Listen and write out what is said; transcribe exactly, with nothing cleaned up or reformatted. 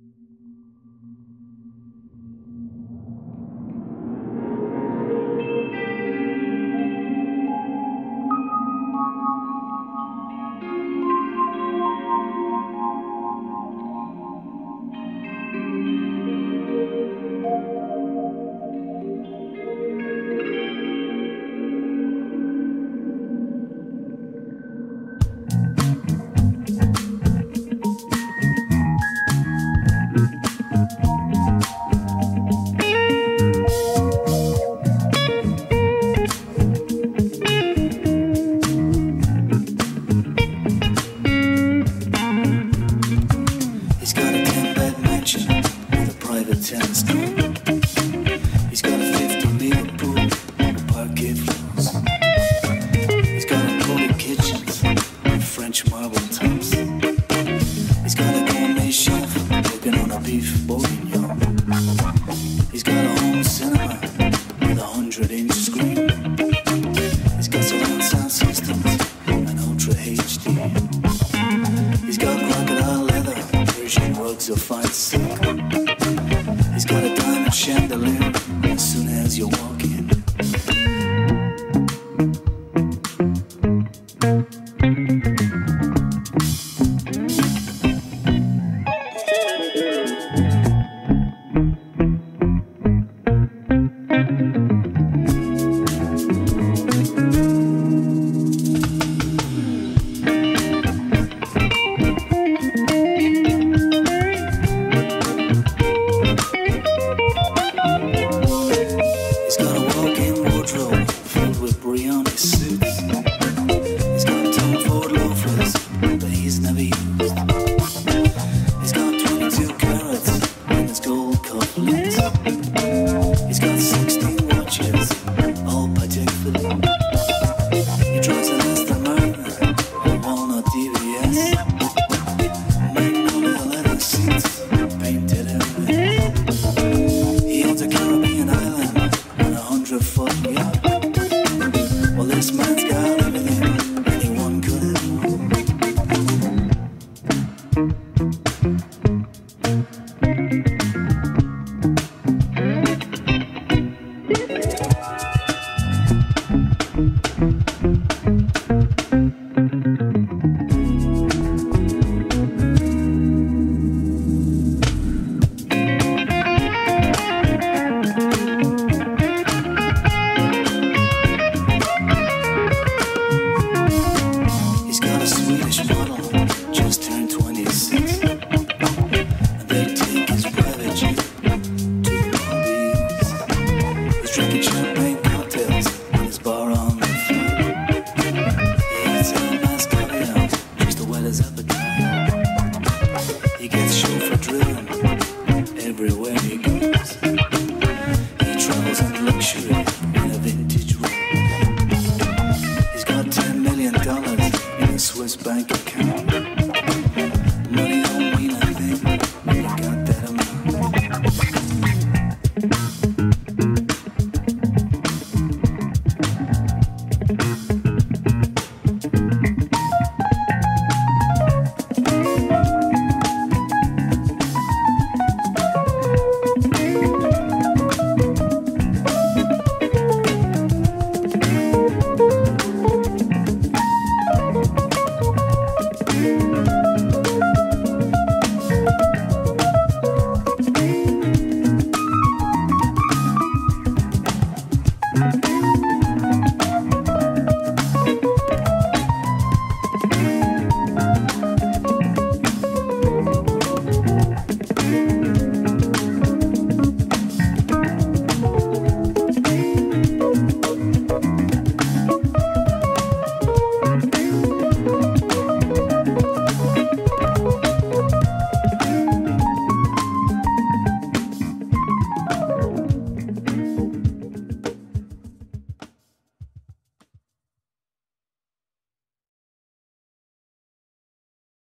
chandelier as soon as you walk in. Brioni suits. He's got Tom Ford loafers, but he's never used. He's got twenty-two carats in his gold cufflinks. He's got sixteen watches, all Patek Philippe. He drives an Aston Martin, a walnut D V S. Magnolia leather seats, painted in red. He owns a Caribbean island on a hundred-foot yacht. Well, this man's got everything anyone could have known. Swedish model, just turned twenty-six, and they take his private jet to the Maldives. He's drinking champagne cocktails in his bar on the flight. He eats a Magnolia just to whet his appetite. He gets chauffeur driven everywhere he goes. He travels in luxury in a vintage robe. He's got ten million dollars in a Swiss bank account. Money don't mean a thing when you got that amount. Thank you.